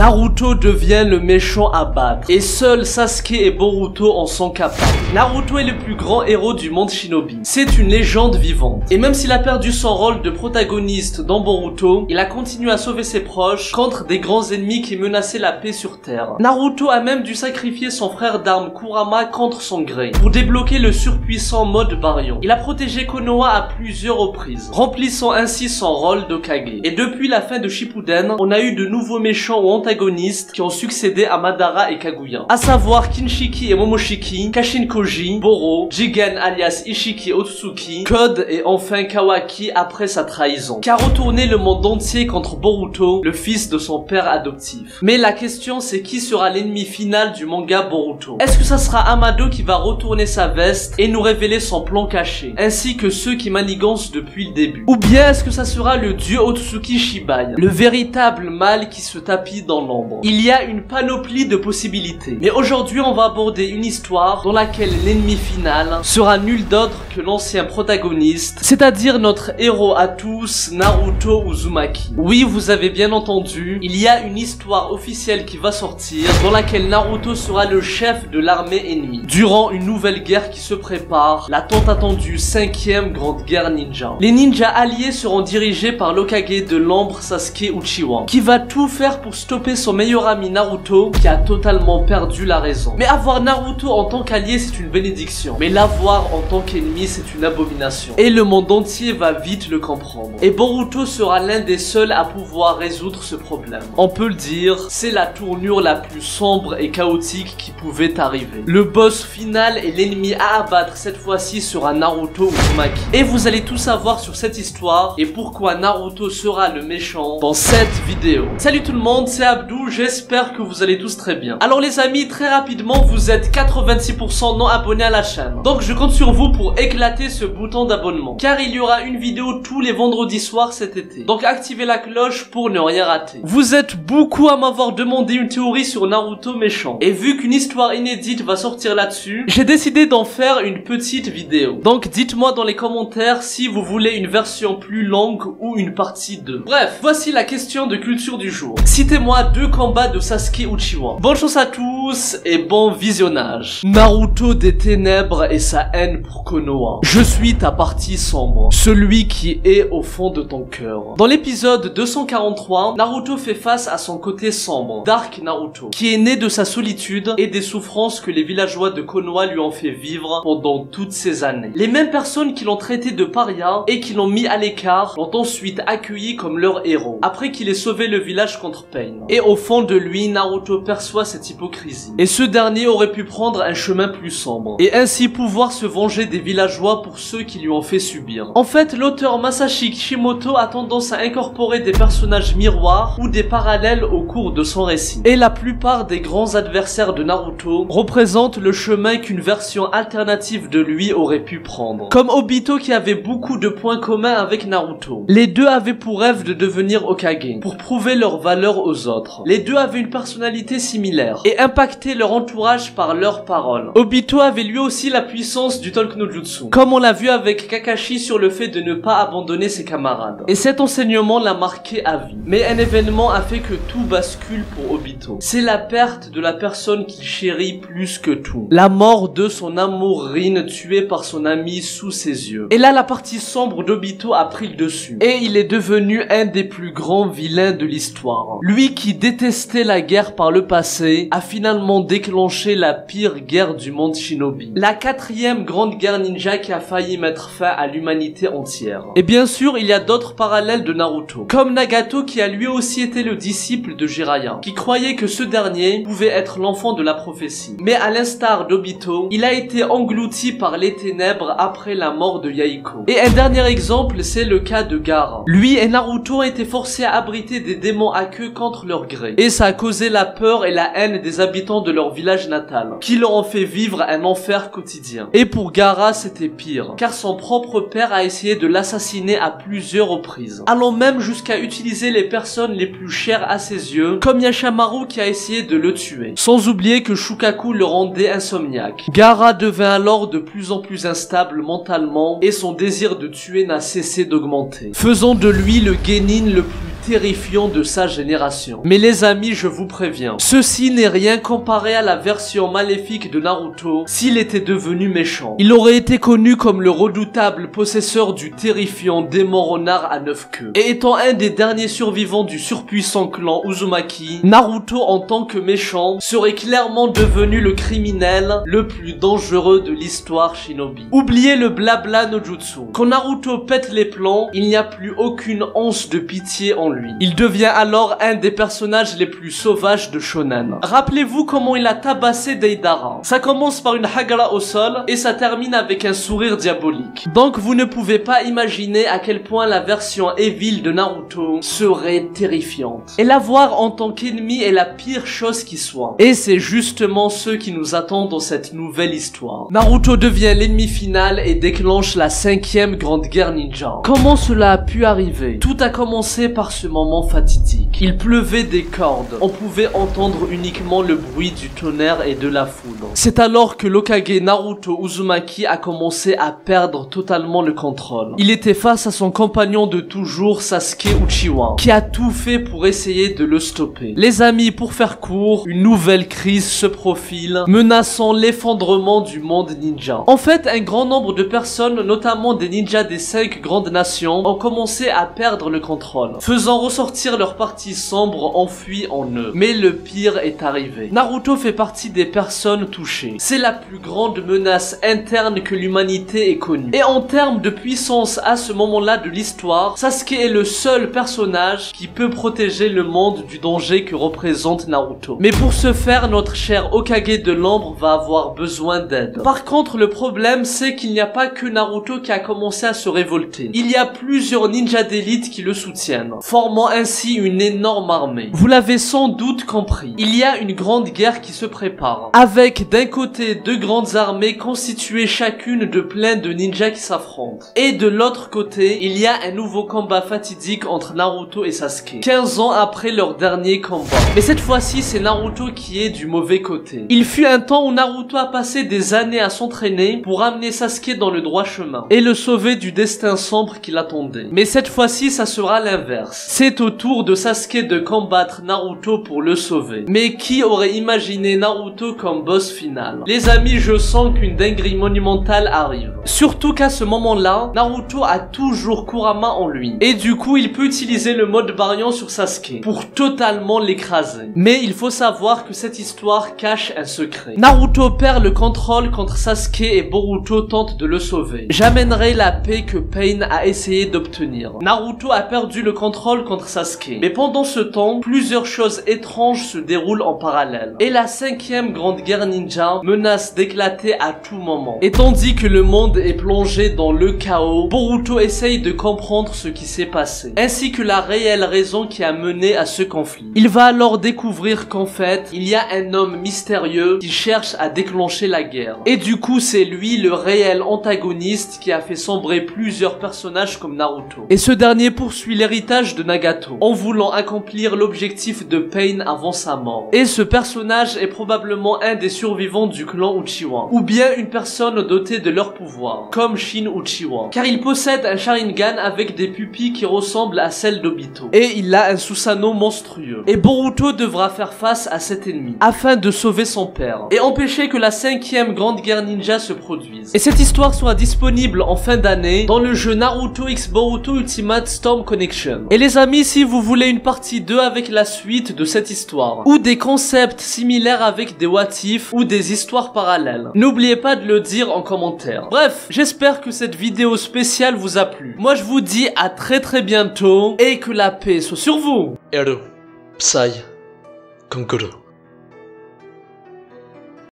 Naruto devient le méchant à battre, et seuls Sasuke et Boruto en sont capables. Naruto est le plus grand héros du monde shinobi. C'est une légende vivante. Et même s'il a perdu son rôle de protagoniste dans Boruto, il a continué à sauver ses proches contre des grands ennemis qui menaçaient la paix sur Terre. Naruto a même dû sacrifier son frère d'armes Kurama contre son gré, pour débloquer le surpuissant mode Baryon. Il a protégé Konoha à plusieurs reprises, remplissant ainsi son rôle d'Hokage. Et depuis la fin de Shippuden, on a eu de nouveaux méchants ou antagonistes qui ont succédé à Madara et Kaguya, à savoir Kinshiki et Momoshiki, Kashin Koji, Boro, Jigen alias Ishiki Otsutsuki, Code et enfin Kawaki après sa trahison, qui a retourné le monde entier contre Boruto, le fils de son père adoptif. Mais la question c'est qui sera l'ennemi final du manga Boruto? Est-ce que ça sera Amado qui va retourner sa veste et nous révéler son plan caché, ainsi que ceux qui manigancent depuis le début? Ou bien est-ce que ça sera le dieu Otsutsuki Shibai, le véritable mal qui se tapit dans l'ombre? Il y a une panoplie de possibilités. Mais aujourd'hui on va aborder une histoire dans laquelle l'ennemi final sera nul d'autre que l'ancien protagoniste, c'est-à-dire notre héros à tous, Naruto Uzumaki. Oui, vous avez bien entendu, il y a une histoire officielle qui va sortir, dans laquelle Naruto sera le chef de l'armée ennemie, durant une nouvelle guerre qui se prépare, la tant attendue 5e grande guerre ninja. Les ninjas alliés seront dirigés par l'Hokage de l'ombre Sasuke Uchiwa, qui va tout faire pour stopper son meilleur ami Naruto, qui a totalement perdu la raison. Mais avoir Naruto en tant qu'allié c'est une bénédiction, mais l'avoir en tant qu'ennemi c'est une abomination. Et le monde entier va vite le comprendre. Et Boruto sera l'un des seuls à pouvoir résoudre ce problème. On peut le dire, c'est la tournure la plus sombre et chaotique qui pouvait arriver. Le boss final et l'ennemi à abattre cette fois-ci sera Naruto Uzumaki. Et vous allez tout savoir sur cette histoire et pourquoi Naruto sera le méchant dans cette vidéo. Salut tout le monde, c'est Abdou, j'espère que vous allez tous très bien. Alors les amis, très rapidement, vous êtes 86% non abonnés à la chaîne. Donc je compte sur vous pour éclater ce bouton d'abonnement, car il y aura une vidéo tous les vendredis soirs cet été. Donc activez la cloche pour ne rien rater. Vous êtes beaucoup à m'avoir demandé une théorie sur Naruto méchant. Et vu qu'une histoire inédite va sortir là-dessus, j'ai décidé d'en faire une petite vidéo. Donc dites-moi dans les commentaires si vous voulez une version plus longue ou une partie 2. Bref, voici la question de culture du jour. Citez-moi 2 combats de Sasuke Uchiwa. Bonne chance à tous et bon visionnage. Naruto des ténèbres et sa haine pour Konoha. Je suis ta partie sombre, celui qui est au fond de ton cœur. Dans l'épisode 243, Naruto fait face à son côté sombre, Dark Naruto, qui est né de sa solitude et des souffrances que les villageois de Konoha lui ont fait vivre pendant toutes ces années. Les mêmes personnes qui l'ont traité de paria et qui l'ont mis à l'écart l'ont ensuite accueilli comme leur héros, après qu'il ait sauvé le village contre Pain. Et au fond de lui, Naruto perçoit cette hypocrisie. Et ce dernier aurait pu prendre un chemin plus sombre, et ainsi pouvoir se venger des villageois pour ceux qui lui ont fait subir. En fait, l'auteur Masashi Kishimoto a tendance à incorporer des personnages miroirs ou des parallèles au cours de son récit. Et la plupart des grands adversaires de Naruto représentent le chemin qu'une version alternative de lui aurait pu prendre. Comme Obito qui avait beaucoup de points communs avec Naruto. Les deux avaient pour rêve de devenir Hokage, pour prouver leur valeur aux autres. Les deux avaient une personnalité similaire, et impactaient leur entourage par leurs paroles. Obito avait lui aussi la puissance du Talk no Jutsu, comme on l'a vu avec Kakashi sur le fait de ne pas abandonner ses camarades. Et cet enseignement l'a marqué à vie. Mais un événement a fait que tout bascule pour Obito. C'est la perte de la personne qu'il chérit plus que tout. La mort de son amour Rin, tué par son ami sous ses yeux. Et là, la partie sombre d'Obito a pris le dessus. Et il est devenu un des plus grands vilains de l'histoire. Lui qui détestait la guerre par le passé, a finalement déclenché la pire guerre du monde shinobi. La 4e grande guerre ninja qui a failli mettre fin à l'humanité entière. Et bien sûr, il y a d'autres parallèles de Naruto. Comme Nagato qui a lui aussi été le disciple de Jiraiya, qui croyait que ce dernier pouvait être l'enfant de la prophétie. Mais à l'instar d'Obito, il a été englouti par les ténèbres après la mort de Yahiko. Et un dernier exemple, c'est le cas de Gaara. Lui et Naruto ont été forcés à abriter des démons à queue contre leur gré. Et ça a causé la peur et la haine des habitants de leur village natal, qui leur ont fait vivre un enfer quotidien. Et pour Gaara, c'était pire, car son propre père a essayé de l'assassiner à plusieurs reprises, allant même jusqu'à utiliser les personnes les plus chères à ses yeux, comme Yashamaru qui a essayé de le tuer. Sans oublier que Shukaku le rendait insomniaque. Gaara devint alors de plus en plus instable mentalement, et son désir de tuer n'a cessé d'augmenter, faisant de lui le genin le plus terrifiant de sa génération. Mais les amis, je vous préviens, ceci n'est rien comparé à la version maléfique de Naruto s'il était devenu méchant. Il aurait été connu comme le redoutable possesseur du terrifiant démon renard à 9 queues. Et étant un des derniers survivants du surpuissant clan Uzumaki, Naruto en tant que méchant serait clairement devenu le criminel le plus dangereux de l'histoire shinobi. Oubliez le blabla no jutsu. Quand Naruto pète les plans, il n'y a plus aucune once de pitié en lui. Il devient alors un des personnages les plus sauvages de shonen. Rappelez-vous comment il a tabassé Deidara. Ça commence par une hagara au sol et ça termine avec un sourire diabolique. Donc vous ne pouvez pas imaginer à quel point la version evil de Naruto serait terrifiante. Et la voir en tant qu'ennemi est la pire chose qui soit. Et c'est justement ce qui nous attend dans cette nouvelle histoire. Naruto devient l'ennemi final et déclenche la 5e grande guerre ninja. Comment cela a pu arriver? Tout a commencé par ce moment fatidique. Il pleuvait des cordes. On pouvait entendre uniquement le bruit du tonnerre et de la foudre. C'est alors que l'Hokage Naruto Uzumaki a commencé à perdre totalement le contrôle. Il était face à son compagnon de toujours, Sasuke Uchiwa, qui a tout fait pour essayer de le stopper. Les amis, pour faire court, une nouvelle crise se profile, menaçant l'effondrement du monde ninja. En fait, un grand nombre de personnes, notamment des ninjas des 5 grandes nations, ont commencé à perdre le contrôle, faisant ressortir leur partie sombre enfuie en eux. Mais le pire est arrivé. Naruto fait partie des personnes touchées. C'est la plus grande menace interne que l'humanité ait connue. Et en termes de puissance à ce moment-là de l'histoire, Sasuke est le seul personnage qui peut protéger le monde du danger que représente Naruto. Mais pour ce faire, notre cher Hokage de l'ombre va avoir besoin d'aide. Par contre, le problème, c'est qu'il n'y a pas que Naruto qui a commencé à se révolter. Il y a plusieurs ninjas d'élite qui le soutiennent, formant ainsi une énorme armée. Vous l'avez sans doute compris, il y a une grande guerre qui se prépare, avec d'un côté 2 grandes armées constituées chacune de plein de ninjas qui s'affrontent, et de l'autre côté, il y a un nouveau combat fatidique entre Naruto et Sasuke, 15 ans après leur dernier combat. Mais cette fois-ci, c'est Naruto qui est du mauvais côté. Il fut un temps où Naruto a passé des années à s'entraîner pour amener Sasuke dans le droit chemin et le sauver du destin sombre qui l'attendait. Mais cette fois-ci, ça sera l'inverse. C'est au tour de Sasuke de combattre Naruto pour le sauver. Mais qui aurait imaginé Naruto comme boss final? Les amis, je sens qu'une dinguerie monumentale arrive. Surtout qu'à ce moment-là, Naruto a toujours Kurama en lui. Et du coup, il peut utiliser le mode Baryon sur Sasuke pour totalement l'écraser. Mais il faut savoir que cette histoire cache un secret. Naruto perd le contrôle contre Sasuke et Boruto tente de le sauver. J'amènerai la paix que Pain a essayé d'obtenir. Naruto a perdu le contrôle contre Sasuke. Mais pendant ce temps, plusieurs choses étranges se déroulent en parallèle. Et la 5e grande guerre ninja menace d'éclater à tout moment. Et tandis que le monde est plongé dans le chaos, Boruto essaye de comprendre ce qui s'est passé, ainsi que la réelle raison qui a mené à ce conflit. Il va alors découvrir qu'en fait, il y a un homme mystérieux qui cherche à déclencher la guerre. Et du coup, c'est lui le réel antagoniste qui a fait sombrer plusieurs personnages comme Naruto. Et ce dernier poursuit l'héritage de Nagato, en voulant accomplir l'objectif de Pain avant sa mort. Et ce personnage est probablement un des survivants du clan Uchiwa, ou bien une personne dotée de leur pouvoir, comme Shin Uchiwa, car il possède un Sharingan avec des pupilles qui ressemblent à celles d'Obito. Et il a un Susanoo monstrueux. Et Boruto devra faire face à cet ennemi, afin de sauver son père, et empêcher que la 5e grande guerre ninja se produise. Et cette histoire sera disponible en fin d'année dans le jeu Naruto X Boruto Ultimate Storm Connection. Et les amis, si vous voulez une partie 2 avec la suite de cette histoire, ou des concepts similaires avec des what if, ou des histoires parallèles, n'oubliez pas de le dire en commentaire. Bref, j'espère que cette vidéo spéciale vous a plu. Moi je vous dis à très bientôt, et que la paix soit sur vous. Eru, Psy, Konkuru.